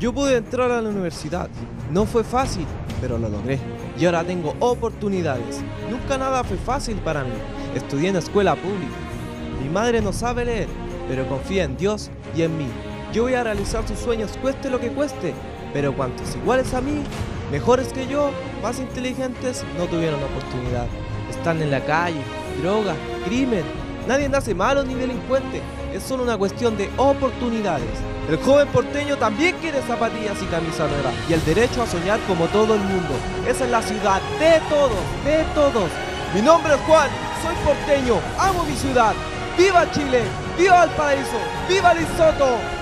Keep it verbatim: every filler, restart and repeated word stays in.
Yo pude entrar a la universidad. No fue fácil, pero lo logré. Y ahora tengo oportunidades. Nunca nada fue fácil para mí. Estudié en escuela pública. Mi madre no sabe leer, pero confía en Dios y en mí. Yo voy a realizar sus sueños cueste lo que cueste. Pero cuantos iguales a mí, mejores que yo, más inteligentes, no tuvieron oportunidad. Están en la calle, droga, crimen. Nadie nace malo ni delincuente. Es solo una cuestión de oportunidades. El joven porteño también quiere zapatillas y camisa nueva y el derecho a soñar como todo el mundo. Esa es la ciudad de todos, de todos. Mi nombre es Juan, soy porteño, amo mi ciudad. ¡Viva Chile! ¡Viva Valparaíso! ¡Viva Lesotho!